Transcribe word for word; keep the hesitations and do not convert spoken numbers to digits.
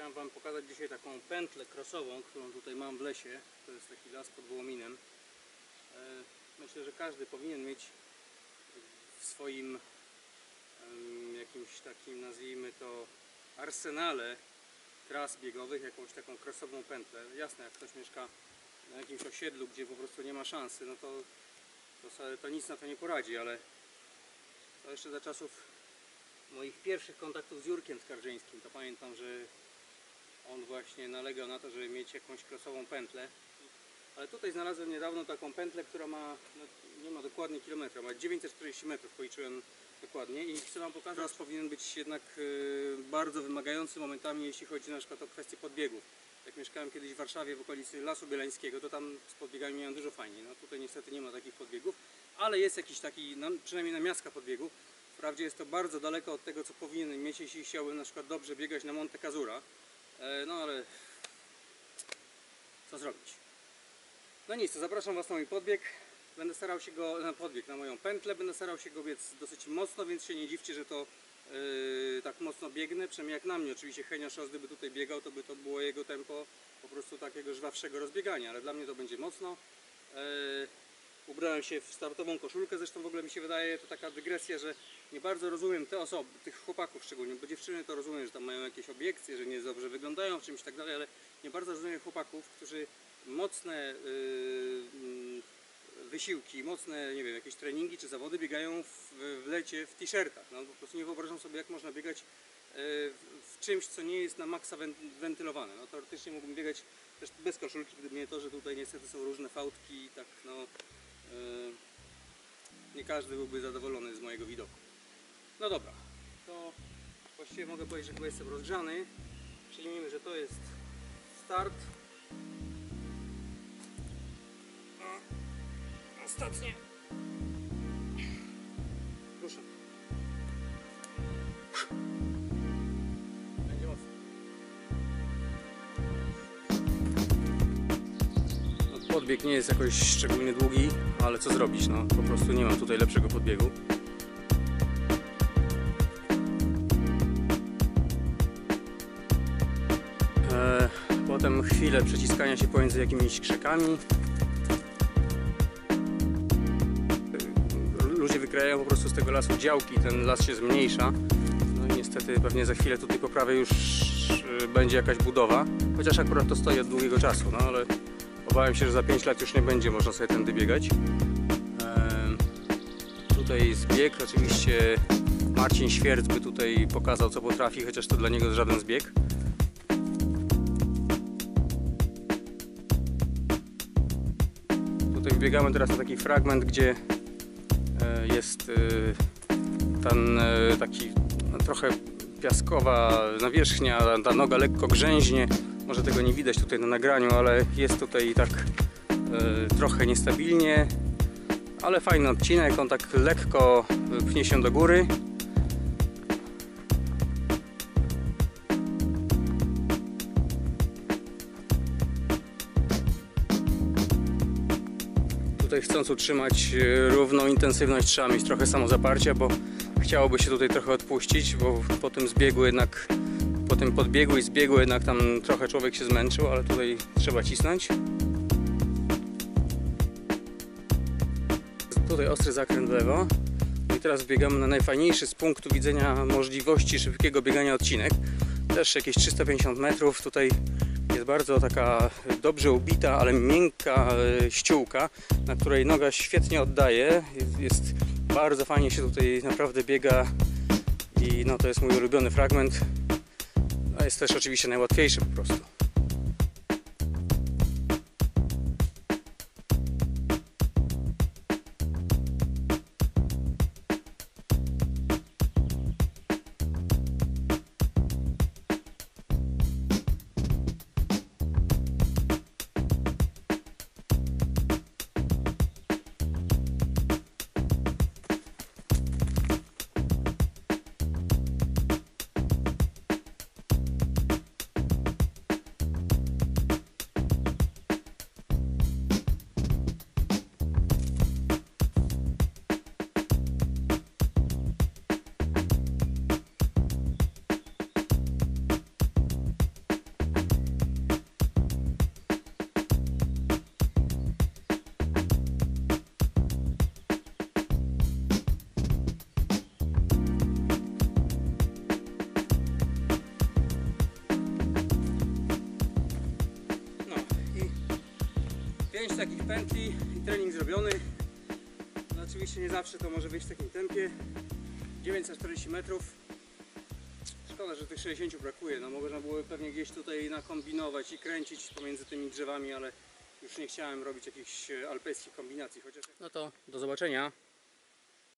Chciałem Wam pokazać dzisiaj taką pętlę krosową, którą tutaj mam w lesie. To jest taki las pod Wołominem. Myślę, że każdy powinien mieć w swoim jakimś takim, nazwijmy to, arsenale tras biegowych jakąś taką krosową pętlę. Jasne, jak ktoś mieszka na jakimś osiedlu, gdzie po prostu nie ma szansy, no to, to, to nic na to nie poradzi, ale to jeszcze za czasów moich pierwszych kontaktów z Jurkiem Skarżyńskim, to pamiętam, że on właśnie nalegał na to, żeby mieć jakąś krosową pętlę. Ale tutaj znalazłem niedawno taką pętlę, która ma, no, nie ma dokładnie kilometra, ma dziewięćset czterdzieści metrów, policzyłem dokładnie, i chcę Wam pokazać, że powinien być jednak y, bardzo wymagający momentami, jeśli chodzi na przykład o kwestię podbiegów. Jak mieszkałem kiedyś w Warszawie w okolicy Lasu Bielańskiego, to tam z podbiegami miałem dużo fajniej. No tutaj niestety nie ma takich podbiegów, ale jest jakiś taki, no, przynajmniej namiastka podbiegu. Wprawdzie jest to bardzo daleko od tego, co powinien mieć, jeśli chciałbym na przykład dobrze biegać na Monte Casura. E, no ale co zrobić? No nic, to zapraszam Was na mój podbieg. Będę starał się go, na podbieg, na moją pętlę, będę starał się go biec dosyć mocno, więc się nie dziwcie, że to yy, tak mocno biegnę. Przynajmniej jak na mnie, oczywiście Henio Szos, gdyby tutaj biegał, to by to było jego tempo po prostu takiego żwawszego rozbiegania, ale dla mnie to będzie mocno. Yy, ubrałem się w startową koszulkę, zresztą w ogóle mi się wydaje, to taka dygresja, że nie bardzo rozumiem te osoby, tych chłopaków szczególnie, bo dziewczyny to rozumiem, że tam mają jakieś obiekcje, że nie dobrze wyglądają w czymś tak dalej, ale nie bardzo rozumiem chłopaków, którzy mocne yy, wysiłki, mocne, nie wiem, jakieś treningi czy zawody biegają w, w lecie w t-shirtach. No, po prostu nie wyobrażam sobie, jak można biegać yy, w czymś, co nie jest na maksa wentylowane. No, teoretycznie mógłbym biegać też bez koszulki, gdyby nie to, że tutaj niestety są różne fałdki i tak, no, yy, nie każdy byłby zadowolony z mojego widoku. No dobra, to właściwie mogę powiedzieć, że chyba jestem rozgrzany. Przyjmijmy, że to jest start. Ostatnie. Proszę. Będzie mocno. No, podbieg nie jest jakoś szczególnie długi, ale co zrobić? No, po prostu nie mam tutaj lepszego podbiegu. Eee, potem chwilę przeciskania się pomiędzy jakimiś krzakami. Ludzie wykrajają po prostu z tego lasu działki, ten las się zmniejsza. No i niestety pewnie za chwilę tutaj po prawej już będzie jakaś budowa. Chociaż akurat to stoi od długiego czasu, no ale obawiam się, że za pięć lat już nie będzie można sobie tędy biegać. Eee, tutaj jest bieg, oczywiście Marcin Świerc by tutaj pokazał, co potrafi, chociaż to dla niego jest żaden zbieg. Tutaj biegamy teraz na taki fragment, gdzie jest ten taki no, trochę piaskowa nawierzchnia, ta noga lekko grzęźnie, może tego nie widać tutaj na nagraniu, ale jest tutaj tak e, trochę niestabilnie, ale fajny odcinek, on tak lekko pnie się do góry. Tutaj chcąc utrzymać równą intensywność trzeba mieć trochę samozaparcia, bo chciałoby się tutaj trochę odpuścić, bo po tym zbiegu jednak, po tym podbiegu i zbiegu jednak tam trochę człowiek się zmęczył, ale tutaj trzeba cisnąć. Tutaj ostry zakręt w lewo. I teraz biegamy na najfajniejszy z punktu widzenia możliwości szybkiego biegania odcinek. Też jakieś trzysta pięćdziesiąt metrów. Tutaj jest bardzo taka dobrze ubita, ale miękka ściółka, na której noga świetnie oddaje. Jest, jest bardzo fajnie się tutaj naprawdę biega i no to jest mój ulubiony fragment. A jest też oczywiście najłatwiejszy po prostu. pięć takich pętli i trening zrobiony. No oczywiście nie zawsze to może być w takim tempie. dziewięćset czterdzieści metrów. Szkoda, że tych sześćdziesięciu brakuje. No można było pewnie gdzieś tutaj nakombinować i kręcić pomiędzy tymi drzewami, ale już nie chciałem robić jakichś alpejskich kombinacji. Chociaż... No to do zobaczenia.